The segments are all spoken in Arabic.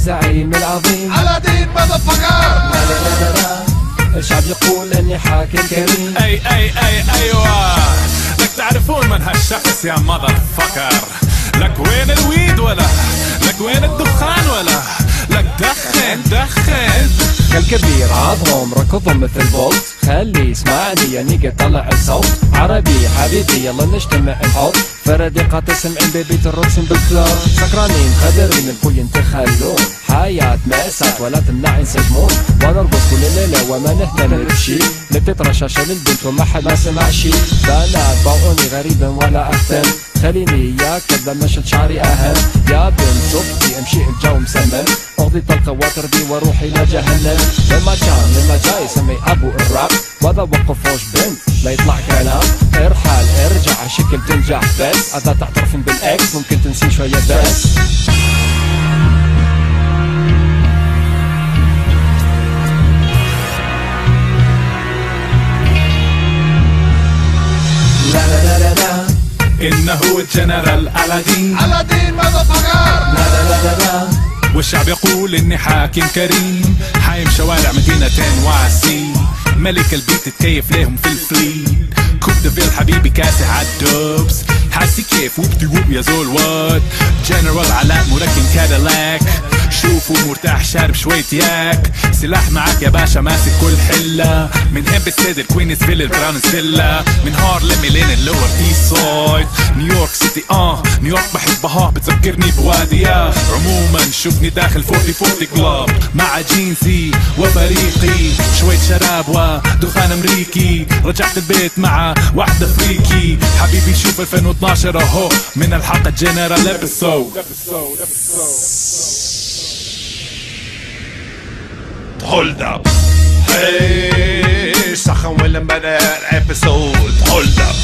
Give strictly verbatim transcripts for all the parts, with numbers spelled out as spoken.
الزعيم العظيم ألادين مذفقر. لا لا لا لا لا الشعب يقول اني حاكم كريم. اي اي اي ايوه لك تعرفون من هالشخص يا مذر فكر. لك وين الويد ولا لك وين الدخان ولا لك دخن دخن. كالكبير عضهم ركضهم مثل بولت، خلي يسمعني يعني قد طلع الصوت. عربي حبيبي يلا نجتمع نحط فردقات سمعين ببيت الرقص بالكلاب. سكرانين خدرين الكل ينتخلون، حياة مأساة ولا تمنع ينسجمون. ونرقص كل ليلة وما نهتم بشي، نبتت رشاشة للبنت وما حد ما سمع شي. بنات باعوني غريبا ولا أهتم، خليني ياك كذا مشت شعري أهم. يا بنت صبتي امشي الجو مسمم، أغضي الخواطر بي واروح إلى جهنم. لما كان لما جاي سمي أبو الراب، وذا وقفوش بنت لا يطلع كلام. ارحل ارجع شكل تنجح بس، إذا تعترفين بالإكس ممكن تنسي شوية بس. لا لا لا لا لا انه الجنرال ألادين. ألادين مذفقر. لا لا لا لا لا والشعب يقول اني حاكم كريم، حايم شوارع مدينة واسي، ملك البيت تكيف ليهم في الفليد. كوب ديفيل حبيبي كاسح عالدوبس، حاسي كيف وبتي وب يا زول وات. جنرال علاء مركن كاديلاك، شوفوا مرتاح شارب شوية ياك. سلاح معاك يا باشا ماسك كل حلة، من هين بالسيد الكوينز فيل البراونز فيلا، من هارلم لين اللور ايست سايد. نيويورك سيتي اه نيويورك بحبها بتذكرني بواديها. عموما شوفني داخل فورتي فورتي كلاب مع جينزي وفريقي، شوية شراب ودخان امريكي. رجعت البيت مع واحدة فريكي، حبيبي شوف ألفين واثناشر اهو من الحلقة جنرال ابيسود. Hold up. Hey, سخن وين بدأ الابيسود. Hold up.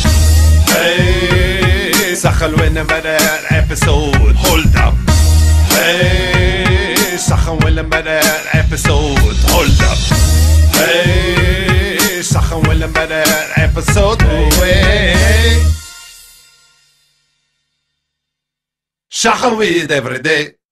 Hey, سخن وين بدأ الابيسود. Hold up. Hey, سخن وين بدأ الابيسود. Hold up. Hey, سخن وين بدأ الابيسود. Hey. شخر weed every day.